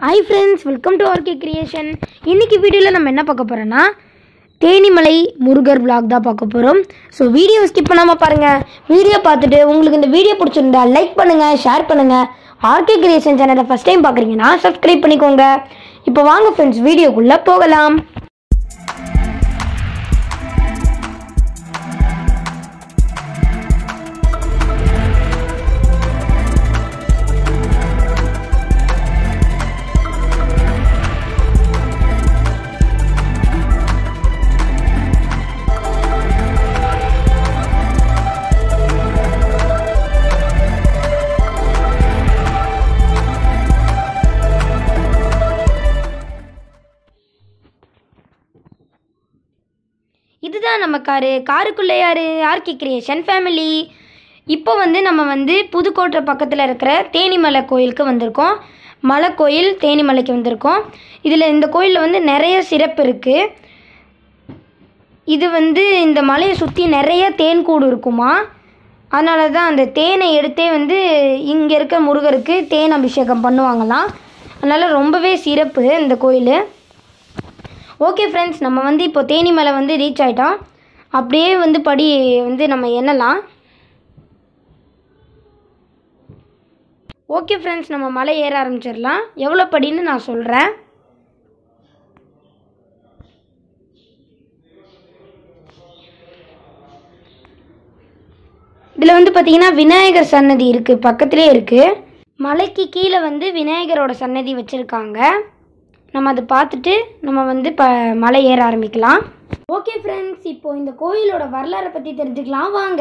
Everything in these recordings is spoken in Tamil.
Hi friends, welcome to RK Creation. இன்னைக்கு வீடியோல நம்ம என்ன பார்க்க போறோம்னா தேனிமலை முருகர் vlog தான் பார்க்க போறோம். சோ வீடியோ ஸ்கிப் பண்ணாம பாருங்க. வீடியோ பார்த்துட்டு உங்களுக்கு இந்த வீடியோ பிடிச்சிருந்தா லைக் பண்ணுங்க, ஷேர் பண்ணுங்க. RK Creation சேனலை ஃபர்ஸ்ட் டைம் பார்க்கறீங்கன்னா Subscribe பண்ணிக்கோங்க. இப்போ வாங்க friends வீடியோக்குள்ள போகலாம். இதுதான் நம்ம காருக்குள்ள யாரு RK Creation ஃபேமிலி. இப்போ நம்ம புதுக்கோட்டை பக்கத்தில் இருக்கிற தேனிமலை கோயிலுக்கு வந்திருக்கோம். மலை கோயில் தேனிமலைக்கு வந்திருக்கோம். இதில் இந்த கோயிலில் நிறைய சிறப்பு இருக்குது. இது இந்த மலையை சுற்றி நிறைய தேன் கூடு இருக்குமா. அதனால தான் அந்த தேனை எடுத்தே இங்கே இருக்க முருகருக்கு தேன் அபிஷேகம் பண்ணுவாங்களாம். அதனால் ரொம்பவே சிறப்பு இந்த கோயில். ஓகே ஃப்ரெண்ட்ஸ், நம்ம இப்போ தேனிமலை ரீச் ஆகிட்டோம். அப்படியே படி நம்ம எண்ணலாம். ஓகே ஃப்ரெண்ட்ஸ், நம்ம மலை ஏற ஆரம்பிச்சிடலாம். எவ்வளோ படின்னு நான் சொல்கிறேன். இதில் பார்த்தீங்கன்னா விநாயகர் சன்னதி இருக்குது, பக்கத்துலேயே இருக்குது. மலைக்கு கீழே விநாயகரோட சன்னதி வச்சுருக்காங்க. நம்ம அதை பார்த்துட்டு நம்ம மலை ஏற ஆரம்பிக்கலாம். ஓகே ஃப்ரெண்ட்ஸ், இப்போ இந்த கோயிலோட வரலாறை பற்றி தெரிஞ்சுக்கலாம் வாங்க.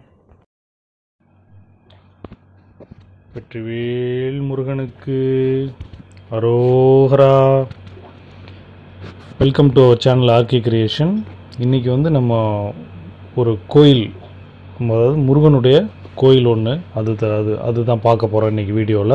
வெற்றிவேல் முருகனுக்கு அரோகரா. Welcome to our channel RK Creation. இன்றைக்கி நம்ம ஒரு கோயில், அதாவது முருகனுடைய கோயில் ஒன்று, அதுதான் பார்க்க போகிறோம் இன்றைக்கி வீடியோவில்.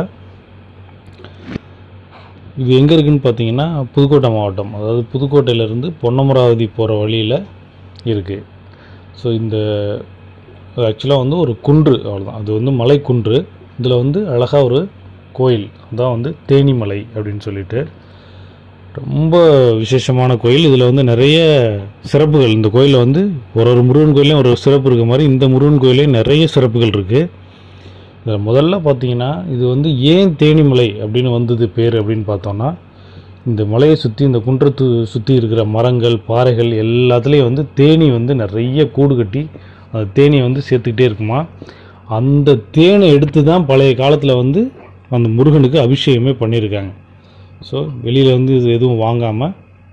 இது எங்கே இருக்குதுன்னு பார்த்தீங்கன்னா புதுக்கோட்டை மாவட்டம், அதாவது புதுக்கோட்டையிலேருந்து பொன்னமராவதி போகிற வழியில் இருக்குது. ஸோ இந்த ஆக்சுவலாக ஒரு குன்று, அவ்வளோதான். அது மலை குன்று. இதில் அழகாக ஒரு கோயில், அதான் தேனிமலை அப்படின்னு சொல்லிட்டு ரொம்ப விசேஷமான கோயில். இதில் நிறைய சிறப்புகள். இந்த கோயிலில் ஒரு முருகன் கோயிலையும் ஒரு சிறப்பு இருக்க மாதிரி இந்த முருகன் கோயிலையும் நிறைய சிறப்புகள் இருக்குது. இதில் முதல்ல பார்த்தீங்கன்னா இது ஏன் தேனிமலை அப்படின்னு வந்தது பேர் அப்படின்னு பார்த்தோன்னா, இந்த மலையை சுற்றி இந்த குன்றத்தை சுற்றி இருக்கிற மரங்கள் பாறைகள் எல்லாத்துலேயும் தேனி நிறைய கூடு கட்டி அந்த தேனியை சேர்த்துக்கிட்டே இருக்குமா. அந்த தேனை எடுத்து தான் பழைய காலத்தில் அந்த முருகனுக்கு அபிஷேகமே பண்ணியிருக்காங்க. ஸோ வெளியில் இது எதுவும் வாங்காமல்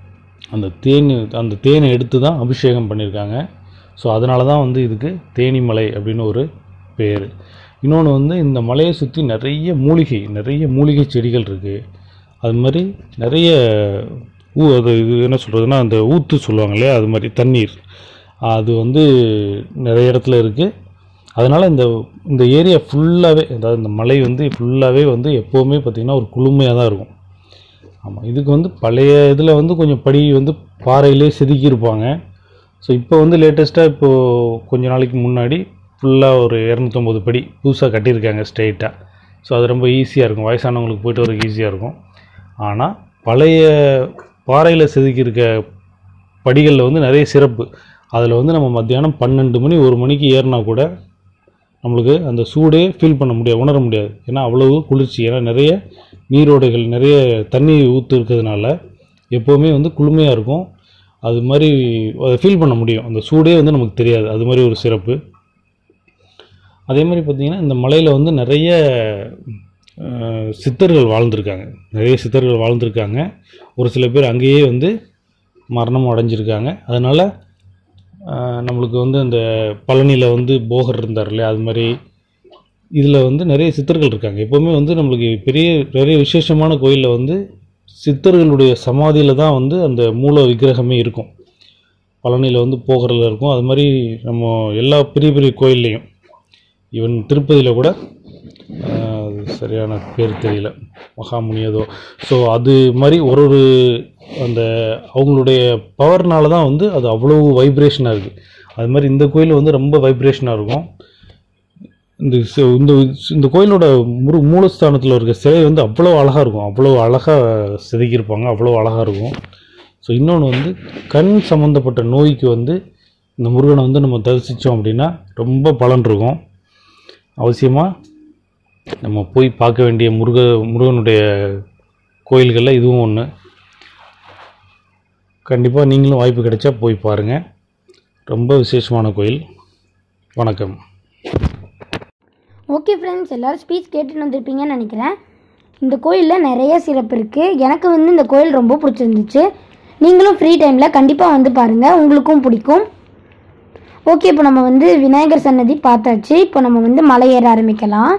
அந்த தேனை எடுத்து தான் அபிஷேகம் பண்ணியிருக்காங்க. ஸோ அதனால தான் இதுக்கு தேனிமலை அப்படின்னு ஒரு பேர். இன்னொன்று இந்த மலையை சுற்றி நிறைய மூலிகை செடிகள் இருக்குது. அது மாதிரி நிறைய அது இது என்ன சொல்கிறதுனா அந்த ஊற்று சொல்லுவாங்க இல்லையா, அது மாதிரி தண்ணீர் அது நிறைய இடத்துல இருக்குது. அதனால் இந்த ஏரியா ஃபுல்லாகவே, அதாவது இந்த மலை ஃபுல்லாகவே எப்போவுமே பார்த்திங்கன்னா ஒரு குளுமையாக தான் இருக்கும். ஆமாம், இதுக்கு பழைய இதில் கொஞ்சம் படி பாறையிலே செதுக்கியிருப்பாங்க. ஸோ இப்போ லேட்டஸ்ட்டாக இப்போது கொஞ்ச நாளைக்கு முன்னாடி ஃபுல்லாக ஒரு 250 படி புதுசாக கட்டியிருக்காங்க ஸ்ட்ரெயிட்டாக. ஸோ அது ரொம்ப ஈஸியாக இருக்கும், வயசானவங்களுக்கு போய்ட்டு வரக்கு ஈஸியாக இருக்கும். ஆனால் பழைய பாறையில் செதுக்கியிருக்க படிகளில் நிறைய சிறப்பு. அதில் நம்ம மத்தியானம் 12 மணி 1 மணிக்கு ஏறினா கூட நம்மளுக்கு அந்த சூடே ஃபீல் பண்ண முடியாது, உணர முடியாது. ஏன்னா அவ்வளவு குளிர்ச்சி. ஏன்னா நிறைய நீரோடைகள், நிறைய தண்ணி ஊற்று இருக்கிறதுனால எப்போவுமே குளுமையாக இருக்கும். அது மாதிரி அதை ஃபீல் பண்ண முடியும், அந்த சூடே நமக்கு தெரியாது. அது மாதிரி ஒரு சிறப்பு. அதே மாதிரி பார்த்திங்கன்னா இந்த மலையில் நிறைய சித்தர்கள் வாழ்ந்திருக்காங்க. ஒரு சில பேர் அங்கேயே மரணம் அடைஞ்சிருக்காங்க. அதனால் நம்மளுக்கு அந்த பழனியில் போகர் இருந்தார் இல்லையா, அது மாதிரி இதில் நிறைய சித்தர்கள் இருக்காங்க. எப்போவுமே நம்மளுக்கு நிறைய விசேஷமான கோயிலில் சித்தர்களுடைய சமாதியில் தான் அந்த மூல விக்கிரகமே இருக்கும். பழனியில் போகரில் இருக்கும். அது மாதிரி நம்ம எல்லா பெரிய பெரிய கோயில்லையும், ஈவன் திருப்பதியில் கூட சரியான பேர் தெரியல, மகாமுனியதோ. ஸோ அது மாதிரி ஒரு அந்த அவங்களுடைய பவர்னால தான் அது அவ்வளோ வைப்ரேஷனாக இருக்குது. அது மாதிரி இந்த கோயில் ரொம்ப வைப்ரேஷனாக இருக்கும். இந்த கோயிலோட மூலஸ்தானத்தில் இருக்க சிலை வந்து அவ்வளோ அழகாக இருக்கும், அவ்வளோ அழகாக செதுக்கியிருப்பாங்க, அவ்வளோ அழகாக இருக்கும். ஸோ இன்னொன்று வந்து கண் சம்மந்தப்பட்ட நோய்க்கு வந்து இந்த முருகனை வந்து நம்ம தரிசித்தோம் அப்படின்னா ரொம்ப பலன் இருக்கும். அவசியமாக நம்ம போய் பார்க்க வேண்டிய முருகனுடைய கோயில்களில் இதுவும் ஒன்று. கண்டிப்பாக நீங்களும் வாய்ப்பு கிடைச்சா போய் பாருங்கள். ரொம்ப விசேஷமான கோயில். வணக்கம். ஓகே ஃப்ரெண்ட்ஸ், எல்லோரும் ஸ்பீச் கேட்டுட்டு வந்திருப்பீங்கன்னு நினைக்கிறேன். இந்த கோயிலில் நிறைய சிறப்பு இருக்குது. எனக்கு வந்து இந்த கோயில் ரொம்ப பிடிச்சிருந்துச்சு. நீங்களும் ஃப்ரீ டைமில் கண்டிப்பாக வந்து பாருங்கள், உங்களுக்கும் பிடிக்கும். ஓகே, இப்போ நம்ம வந்து விநாயகர் சன்னதி பார்த்தாச்சு. இப்போ நம்ம வந்து மலை ஏற ஆரம்பிக்கலாம்.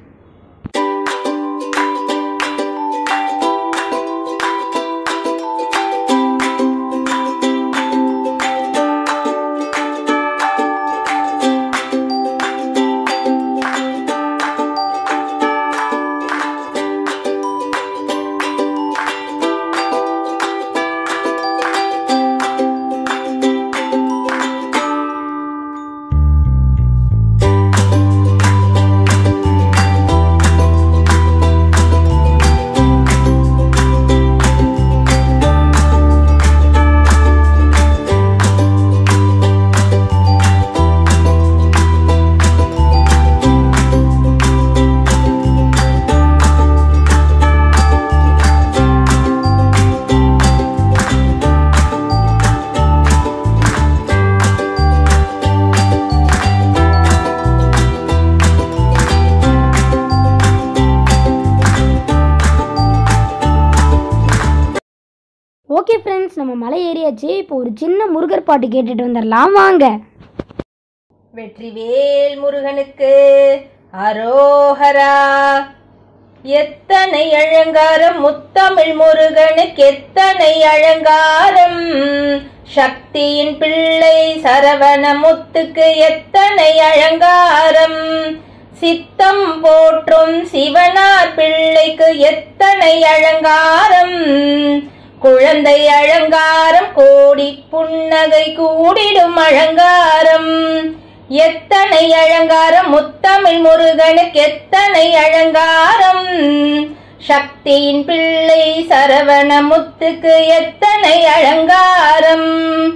ஓகே ஃப்ரெண்ட்ஸ், நம்ம மலை ஏறியாச்சு. இப்போ ஒரு சின்ன முருகர் பாட்டு கேட்டுட்டு வந்துடலாம் வாங்க. வெற்றிவேல் முருகனுக்கு அரோஹரா. எத்தனை அலங்காரம் முத்தமிழ் முருகனுக்கு எத்தனை அலங்காரம். சக்தியின் பிள்ளை சரவண முத்துக்கு எத்தனை அலங்காரம். சித்தம் போற்றும் சிவனார் பிள்ளைக்கு எத்தனை அலங்காரம். குழந்தை அலங்காரம் கோடி புன்னகை கூடிடும் அலங்காரம். எத்தனை அலங்காரம் முத்தமிழ் முருகனுக்கு எத்தனை அலங்காரம். சக்தியின் பிள்ளை சரவண முத்துக்கு எத்தனை அலங்காரம்.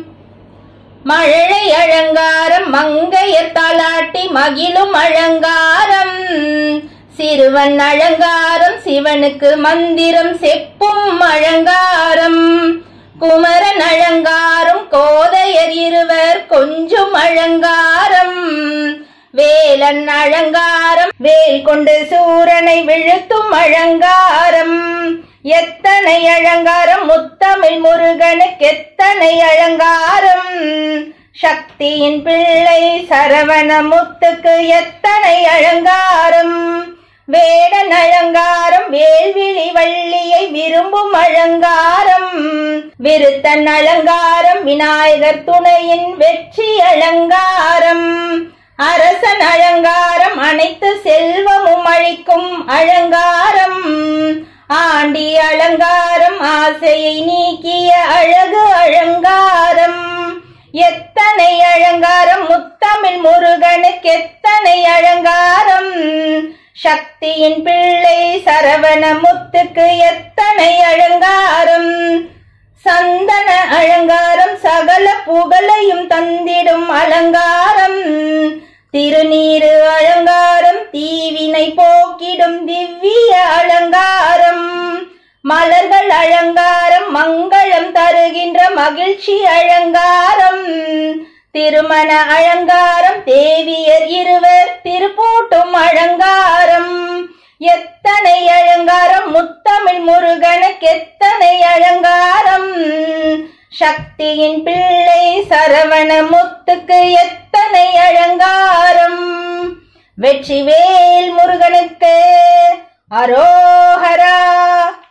மழை அலங்காரம் மங்கையர் தாலாட்டி மகிழும் அலங்காரம். சிறுவன் அலங்காரம் சிவனுக்கு மந்திரம் செப்பும் அலங்காரம். குமரன் அலங்காரம் கோதையர் இருவர் கொஞ்சும் அலங்காரம். வேலன் அலங்காரம் வேல் கொண்டு சூரனை விழுத்தும் அலங்காரம். எத்தனை அலங்காரம் முத்தமிழ் முருகனுக்கு எத்தனை அலங்காரம். சக்தியின் பிள்ளை சரவண முத்துக்கு எத்தனை அலங்காரம். வேடன் அலங்காரம் வேல்விழி வள்ளியை விரும்பும் அலங்காரம். விருத்தன் அலங்காரம் விநாயகர் துணையின் வெற்றி அலங்காரம். அரசன் அலங்காரம் அனைத்து செல்வமும் அளிக்கும் அலங்காரம். ஆண்டி அலங்காரம் ஆசையை நீக்கிய அழகு அலங்காரம். எத்தனை அலங்காரம் முத்தமிழ் முருகனுக்கு எத்தனை அலங்காரம். சக்தியின் பிள்ளை சரவண முத்துக்கு எத்தனை அலங்காரம். சந்தன அலங்காரம் சகல புகழையும் தந்திடும் அலங்காரம். திருநீரு அலங்காரம் தீவினை போக்கிடும் திவ்ய அலங்காரம். மலர்கள் அலங்காரம் மங்களம் தருகின்ற மகிழ்ச்சி அலங்காரம். திருமண அலங்காரம் தேவியர் இருவர் திருப்பூட்டும் அலங்காரம். எத்தனை அலங்காரம் முத்தமிழ் முருகனுக்கு எத்தனை அலங்காரம். சக்தியின் பிள்ளை சரவண முத்துக்கு எத்தனை அலங்காரம். வெற்றிவேல் முருகனுக்கு அரோஹரா.